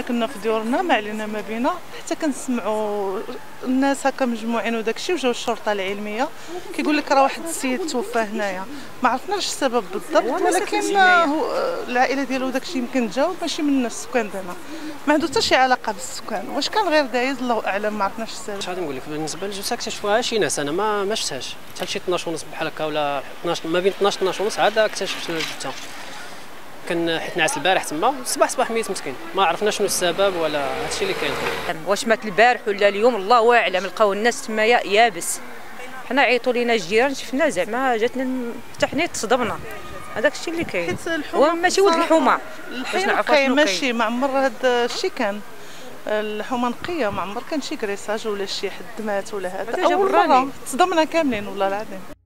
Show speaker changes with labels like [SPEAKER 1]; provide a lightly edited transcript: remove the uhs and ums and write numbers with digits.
[SPEAKER 1] كنا في ديورنا ما علينا ما بينا، حتى كنسمعوا الناس هكا مجموعين وداكشي، وجاو الشرطه العلميه كيقول لك راه واحد السيد توفى هنايا. ما عرفناش السبب بالضبط، ولكن العائله ديالو داكشي يمكن جاو ماشي من السكان ديالنا، ما عنده حتى شي علاقه بالسكان. واش كان غير دايز الله اعلم، ما عرفناش السبب.
[SPEAKER 2] اش غادي نقول لك بالنسبه للجثه اكتشفوها شي ناس، انا ما شفتهاش حتى شي 12 ونص بحال هكا ولا 12، ما بين 12 12 ونص عاد اكتشفت الجثه. كان حيت نعس البارح تما، صباح ميت مسكين، ما عرفنا شنو السبب ولا هادشي اللي كاين.
[SPEAKER 3] واش مات البارح ولا اليوم الله اعلم. لقاو الناس تما يابس، حنا عيطوا لينا الجيران، شفنا زعما جاتنا حتى حنا تصدمنا. هذاك الشيء اللي كاين، هو ماشي ولد الحومه.
[SPEAKER 1] الحين ماشي ما عمر هذا الشيء كان الحومه نقيه، ما عمر كان شي كريساج ولا شي حد مات ولا هذا. اول مره تصدمنا كاملين والله العظيم.